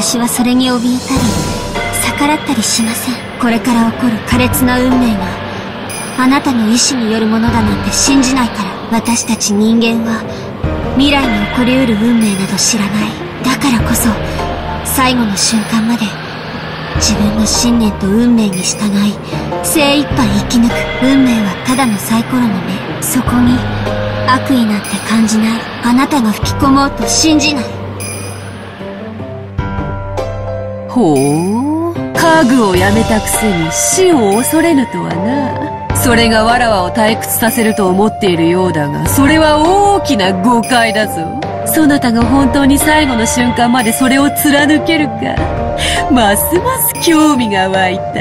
私はそれに怯えたり逆らったりしません。これから起こる苛烈な運命があなたの意志によるものだなんて信じないから。私たち人間は未来に起こりうる運命など知らない。だからこそ最後の瞬間まで自分の信念と運命に従い精一杯生き抜く。運命はただのサイコロの目。そこに悪意なんて感じない。あなたが吹き込もうと信じない。 ほう、家具をやめたくせに死を恐れぬとはな。それがわらわを退屈させると思っているようだが、それは大きな誤解だぞ。そなたが本当に最後の瞬間までそれを貫けるか、ますます興味が湧いた。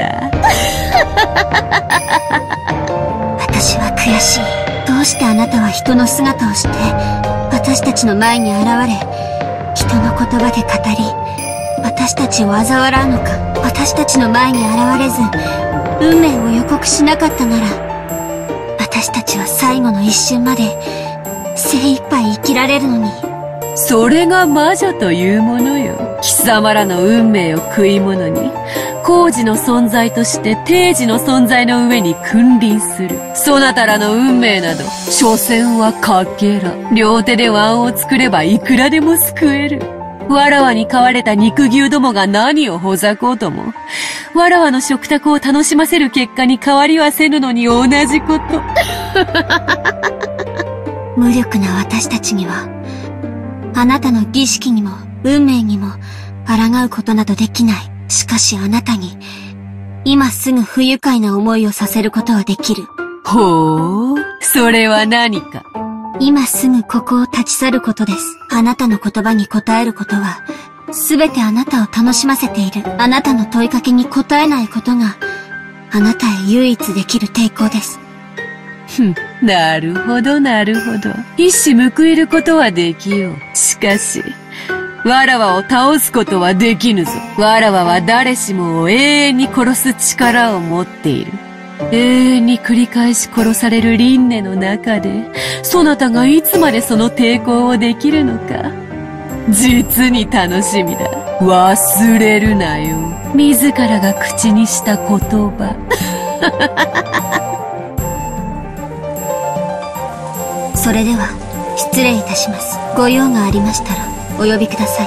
私は悔しい。どうしてあなたは人の姿をして私たちの前に現れ、人の言葉で語り私たちを嘲笑うのか。私たちの前に現れず運命を予告しなかったなら、私たちは最後の一瞬まで精一杯生きられるのに。 それが魔女というものよ。貴様らの運命を食い物に、工事の存在として定時の存在の上に君臨する。そなたらの運命など、所詮はかけら。両手で椀を作ればいくらでも救える。わらわに飼われた肉牛どもが何をほざこうとも、わらわの食卓を楽しませる結果に変わりはせぬのに同じこと。 無力な私たちには、あなたの儀式にも運命にも抗うことなどできない。しかしあなたに、今すぐ不愉快な思いをさせることはできる。 ほう、それは何か。 今すぐここを立ち去ることです。あなたの言葉に答えることは、すべてあなたを楽しませている。あなたの問いかけに答えないことが、あなたへ唯一できる抵抗です。 なるほどなるほど。一矢報いることはできよう。しかし、わらわを倒すことはできぬぞ。わらわは誰しもを永遠に殺す力を持っている。永遠に繰り返し殺される輪廻の中で、そなたがいつまでその抵抗をできるのか、実に楽しみだ。忘れるなよ。自らが口にした言葉。 それでは失礼いたします。ご用がありましたらお呼びください。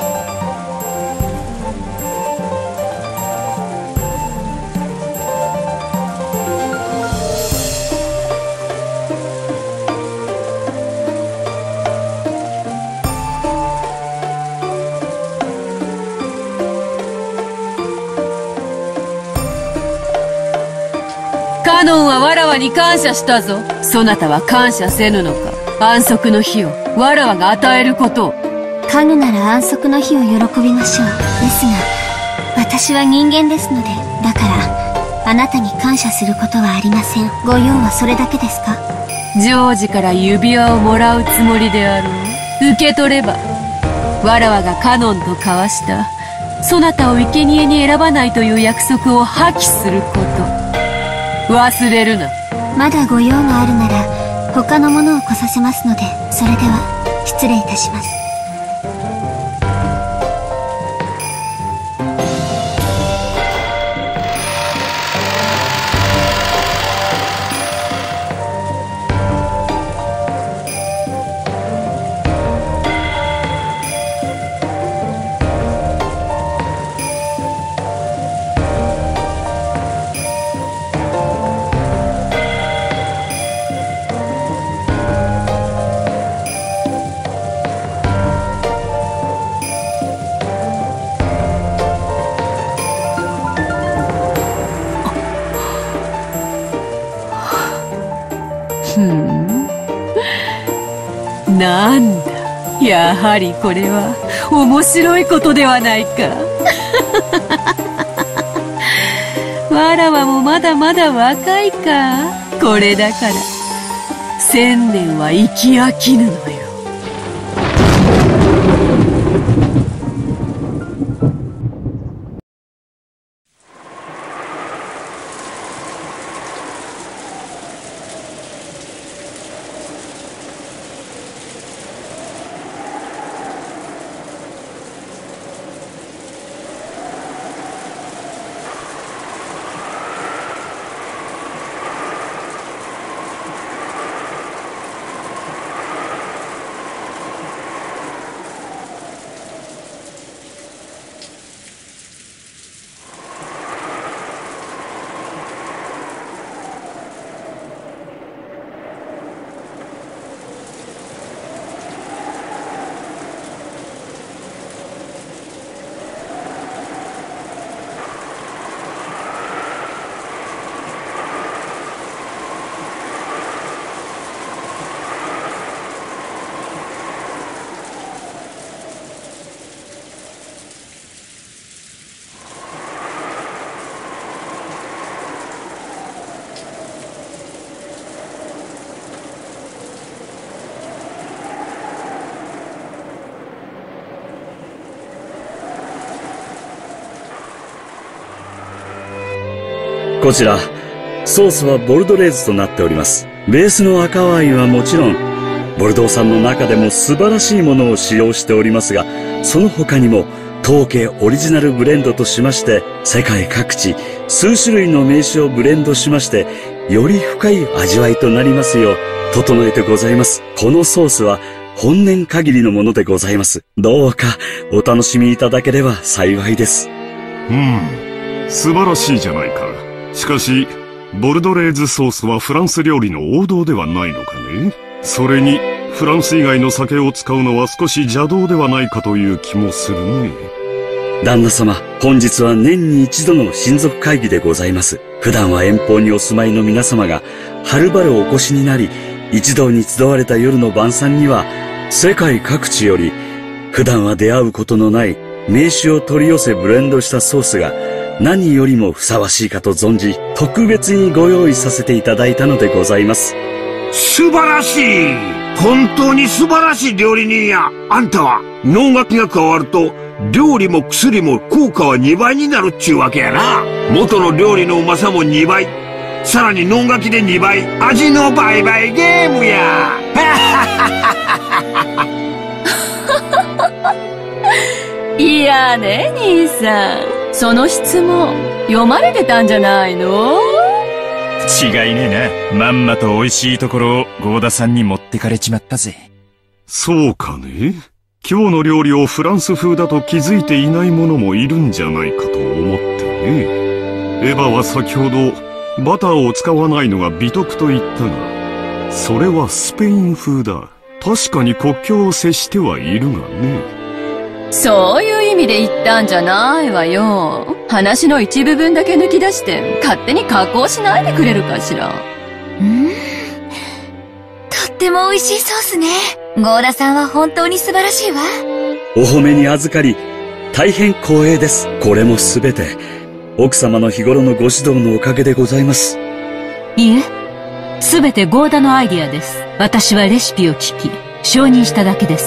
カノンはわらわに感謝したぞ。そなたは感謝せぬのか。安息の日をわらわが与えることを。 家具なら安息の日を喜びましょう。ですが私は人間ですので、だからあなたに感謝することはありません。ご用はそれだけですか。 ジョージから指輪をもらうつもりであろう。受け取れば、わらわがカノンと交わしたそなたを生贄に選ばないという約束を破棄すること、忘れるな。 まだご用があるなら他のものを来させますので、それでは失礼いたします。 なんだ、やはりこれは面白いことではないか。わらわもまだまだ若いか。これだから1000年は生き飽きぬのよ。 こちら、ソースはボルドレーズとなっております。ベースの赤ワインはもちろん、ボルドー産の中でも素晴らしいものを使用しておりますが、その他にも、当家オリジナルブレンドとしまして、世界各地、数種類の名酒をブレンドしまして、より深い味わいとなりますよう、整えてございます。このソースは、本年限りのものでございます。どうか、お楽しみいただければ幸いです。 素晴らしいじゃないか。しかし、ボルドレーズソースはフランス料理の王道ではないのかね。それに、フランス以外の酒を使うのは少し邪道ではないかという気もするね。 旦那様、本日は年に一度の親族会議でございます。普段は遠方にお住まいの皆様が、はるばるお越しになり、一堂に集われた夜の晩餐には、世界各地より、普段は出会うことのない名酒を取り寄せブレンドしたソースが、何よりもふさわしいかと存じ、特別にご用意させていただいたのでございます。 素晴らしい。本当に素晴らしい料理人や。あんたは能書きが加わると料理も薬も効果は2倍になるっちゅうわけやな。元の料理のうまさも2倍、さらに能書きで2倍、味の倍々ゲームや。 いやね、兄さん。その質問、読まれてたんじゃないの？ 違いねえな。まんまと美味しいところをゴーダさんに持ってかれちまったぜ。 そうかね。今日の料理をフランス風だと気づいていない者もいるんじゃないかと思ってね。エヴァは先ほどバターを使わないのが美徳と言ったが、それはスペイン風だ。確かに国境を接してはいるがね。 そういう意味で言ったんじゃないわよ。話の一部分だけ抜き出して勝手に加工しないでくれるかしら。 とっても美味しいソースね。ゴーダさんは本当に素晴らしいわ。 お褒めに預かり、大変光栄です。これもすべて、奥様の日頃のご指導のおかげでございます。 いえ、すべてゴーダのアイディアです。私はレシピを聞き、承認しただけです。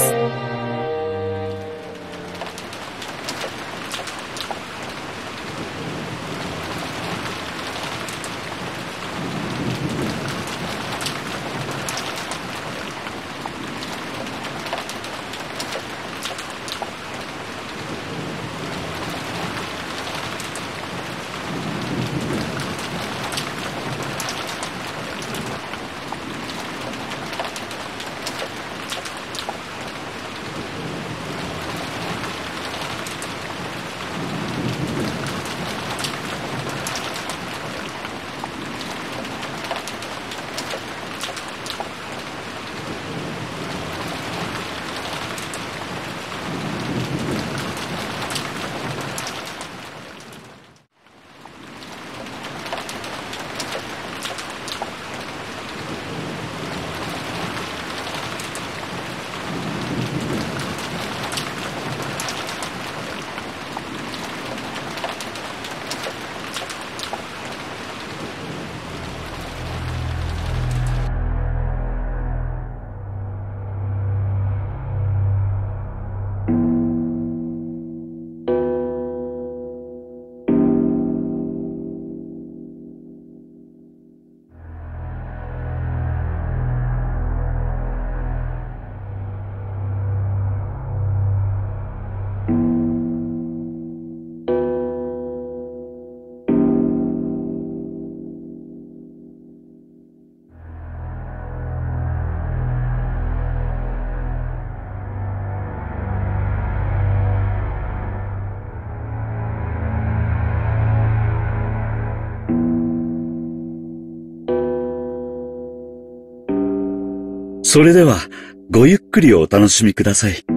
それでは、ごゆっくりお楽しみください。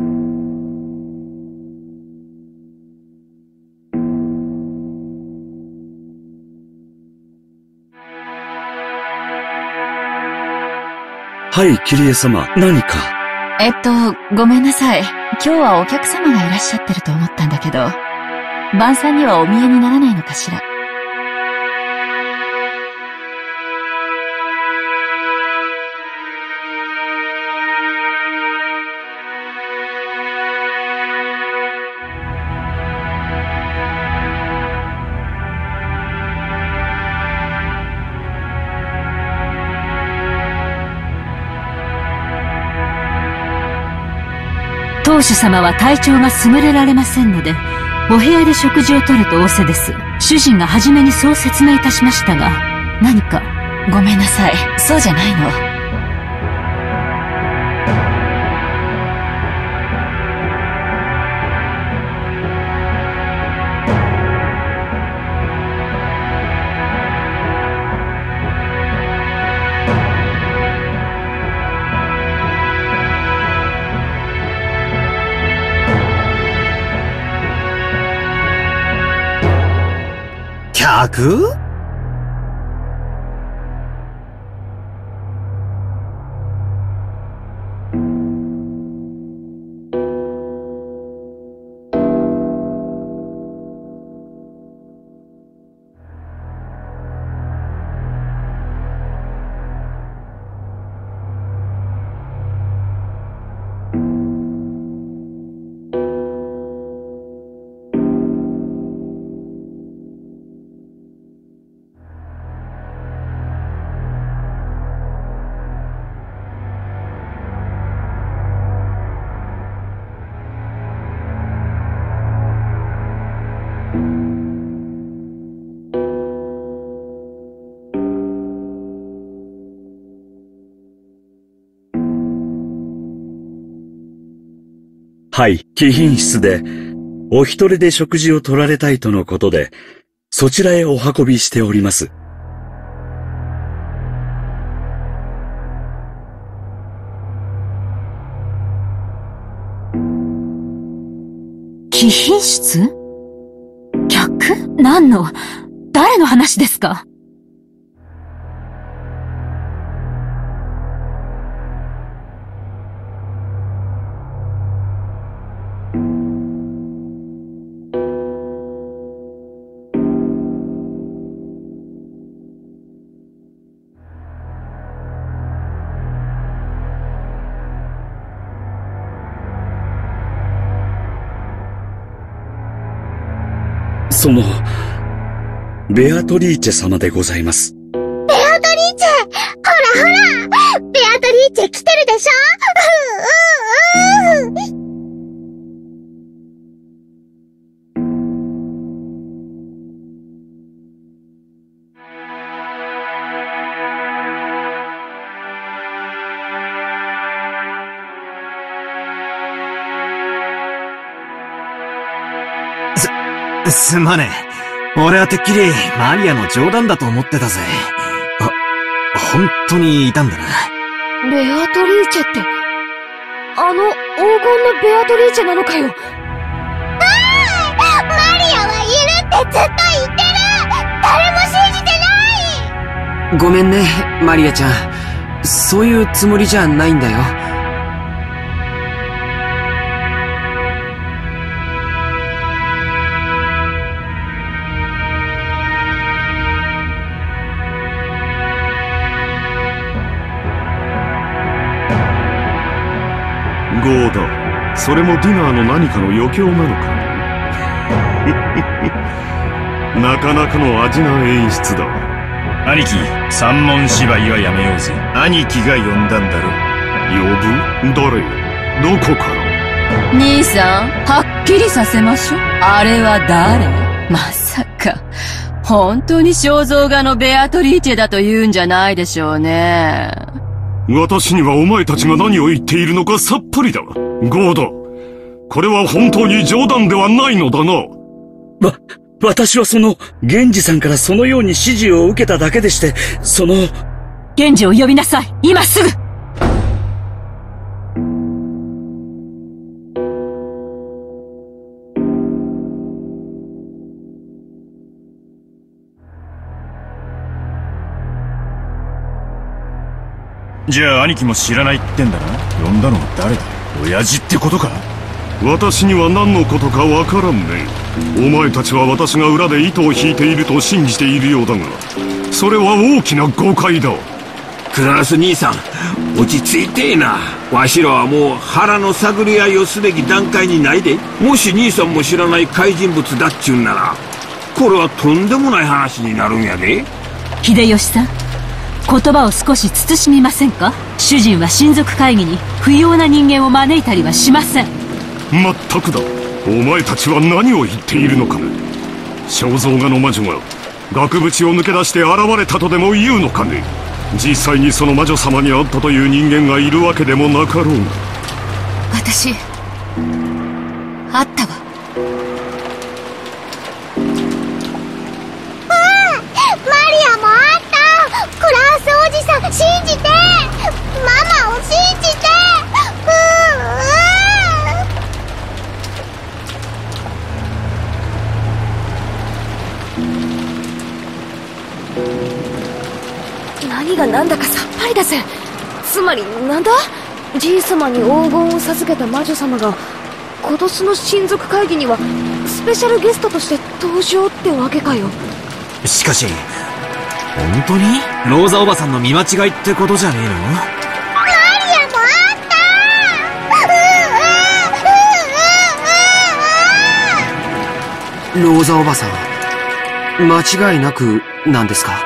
はい、キリエ様、何か？ ごめんなさい。今日はお客様がいらっしゃってると思ったんだけど、晩餐にはお見えにならないのかしら。 主様は体調が優れられませんので、お部屋で食事をとると仰せです。主人が初めにそう説明いたしましたが、何か。 ごめんなさい。そうじゃないの。 客？ はい、貴賓室で、お一人で食事を取られたいとのことで、そちらへお運びしております。 貴賓室？客？誰の話ですか？ ベアトリーチェ様でございます。 ベアトリーチェ！ほらベアトリーチェ来てるでしょ？ すまねえ。俺はてっきりマリアの冗談だと思ってたぜ。本当にいたんだな。 ベアトリーチェって、あの黄金のベアトリーチェなのかよ。マリアはいるってずっと言ってる！誰も信じてない！ ごめんね、マリアちゃん。そういうつもりじゃないんだよ。 ゴーダ、それもディナーの何かの余興なのかね。なかなかの味な演出だ。 兄貴、三文芝居はやめようぜ。兄貴が呼んだんだろ。 呼ぶ？誰よ？どこから？ 兄さん、はっきりさせましょう。あれは誰？まさか、本当に肖像画のベアトリーチェだと言うんじゃないでしょうね。 私にはお前たちが何を言っているのかさっぱりだ。ゴーダ、これは本当に冗談ではないのだな。 私は源氏さんからそのように指示を受けただけでして、 源氏を呼びなさい、今すぐ。 じゃあ兄貴も知らないってんだな。呼んだのは誰だ？親父ってことか？ 私には何のことかわからんね。お前たちは私が裏で糸を引いていると信じているようだが、それは大きな誤解だ。 クララス兄さん、落ち着いてえな。わしらはもう腹の探り合いをすべき段階にないで。もし兄さんも知らない怪人物だっちゅうんなら、これはとんでもない話になるんやで。 秀吉さん、言葉を少し慎みませんか？主人は親族会議に不要な人間を招いたりはしません。 まったくだ。お前たちは何を言っているのかね。肖像画の魔女が額縁を抜け出して現れたとでも言うのかね。実際にその魔女様に会ったという人間がいるわけでもなかろうが。 私、会ったわ。 マリアもあった。クラウスおじさん信じて、ママを信じて。 何が何だかさっぱりだぜ。つまりなんだ？じい様に黄金を授けた魔女様が今年の親族会議にはスペシャルゲストとして登場ってわけかよ。 しかし、本当にローザおばさんの見間違いってことじゃねえの？ マリアもあった。 ローザおばさん、間違いなくなんですか？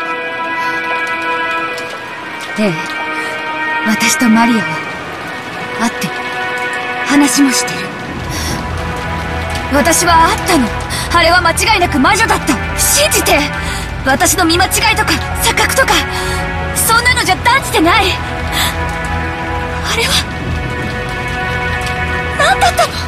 ええ、私とマリアは会って話もしてる。私は会ったの。あれは間違いなく魔女だった。信じて。私の見間違いとか錯覚とかそんなのじゃ断じてない。あれは何だったの？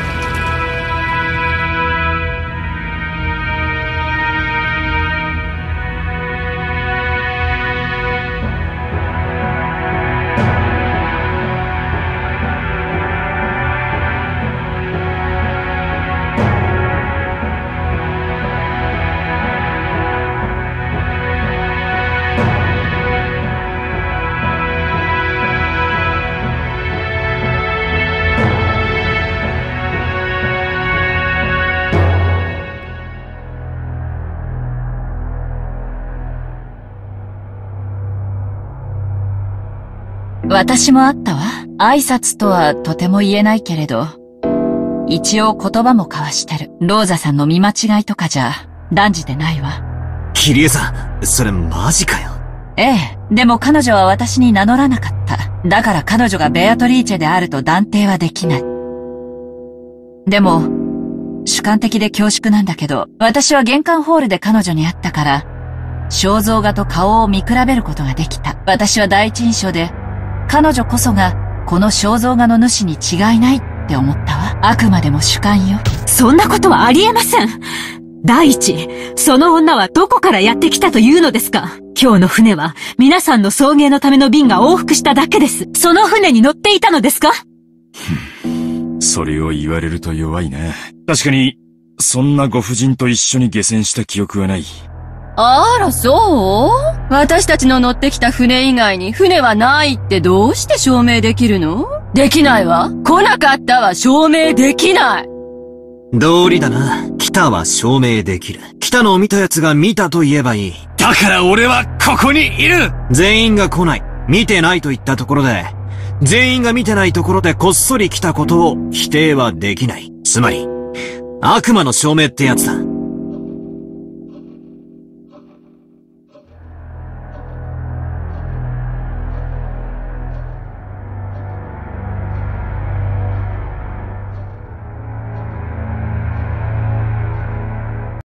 私もあったわ。挨拶とはとても言えないけれど、一応言葉も交わしてる。ローザさんの見間違いとかじゃ断じてないわ。 キリエさん、それマジかよ。 ええ、でも彼女は私に名乗らなかった。だから彼女がベアトリーチェであると断定はできない。でも、主観的で恐縮なんだけど、私は玄関ホールで彼女に会ったから、肖像画と顔を見比べることができた。私は第一印象で、彼女こそがこの肖像画の主に違いないって思ったわ。あくまでも主観よ。 そんなことはありえません。第一、その女はどこからやってきたというのですか？今日の船は皆さんの送迎のための便が往復しただけです。その船に乗っていたのですか？ それを言われると弱いな。確かに、そんなご婦人と一緒に下船した記憶はない。 あら、そう？私たちの乗ってきた船以外に船はないってどうして証明できるの？できないわ。来なかったは証明できない。 道理だな。来たは証明できる。来たのを見た奴が見たと言えばいい。 だから俺はここにいる。 全員が来ない。見てないと言ったところで、全員が見てないところでこっそり来たことを否定はできない。つまり、悪魔の証明ってやつだ。